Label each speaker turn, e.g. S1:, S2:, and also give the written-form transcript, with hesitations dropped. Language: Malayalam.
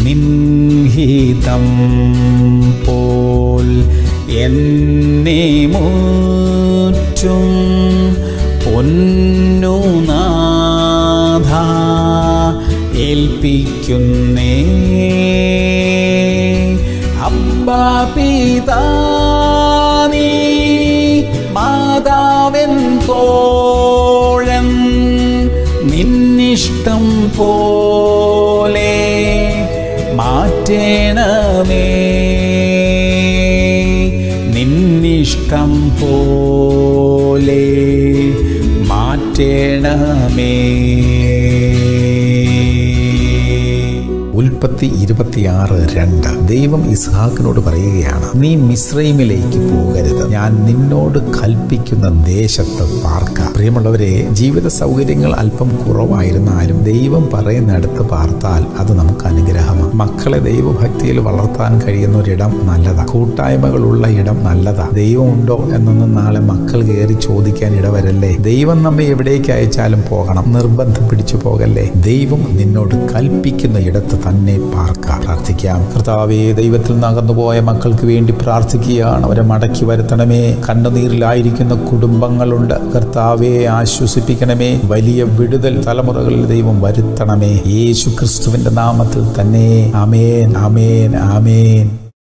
S1: നിൻഹിതം പോൽ എന്നെ മുറ്റും പൊന്നുനാഥ ഏൽപ്പിക്കുന്നേ. അബ്ബാ പിതാനീ മാതാവൻ തോഴൻ നിന്നിഷ്ടം പോലെ മാറ്റണമേ. നിന്നിഷ്ടം പോലെ മാറ്റണമേ. ഉൽപ്പത്തി 26:2 ദൈവം ഇസ്ഹാക്കിനോട് പറയുകയാണ്, നീ മിസ്രൈമിലേക്ക് പോകരുത്, ഞാൻ നിന്നോട് കൽപ്പിക്കുന്ന ദേശത്ത് പാർക്ക. പ്രിയമുള്ളവരെ, ജീവിത സൗകര്യങ്ങൾ അല്പം കുറവായിരുന്നാലും ദൈവം പറയുന്നിടത്ത് പാർത്താൽ അത് നമുക്ക് അനുഗ്രഹമാണ്. മക്കളെ ദൈവഭക്തിയിൽ വളർത്താൻ കഴിയുന്ന ഒരിടം നല്ലതാണ്. കൂട്ടായ്മകളുള്ള ഇടം നല്ലതാണ്. ദൈവമുണ്ടോ എന്നൊന്നും നാളെ മക്കൾ കയറി ചോദിക്കാൻ ഇടവരല്ലേ. ദൈവം നമ്മെ എവിടേക്ക് അയച്ചാലും പോകണം, നിർബന്ധം പിടിച്ചു പോകല്ലേ. ദൈവം നിന്നോട് കൽപ്പിക്കുന്ന ഇടത്ത് തന്നെ പാർക്ക. പ്രാർത്ഥിക്കാം. കർത്താവേ, ദൈവത്തിൽ നിന്ന് അകന്നുപോയ മക്കൾക്ക് വേണ്ടി പ്രാർത്ഥിക്കുകയാണ്. അവരെ മടക്കി വരുത്തണമേ. കണ്ണുനീരിലായിരിക്കുന്ന കുടുംബങ്ങളുണ്ട്, കർത്താവേ ആശ്വസിപ്പിക്കണമേ. വലിയ വിടുതൽ തലമുറകളിൽ ദൈവം വരുത്തണമേ. യേശു ക്രിസ്തുവിന്റെ നാമത്തിൽ തന്നെ. ആമേൻ, ആമേൻ, ആമേൻ.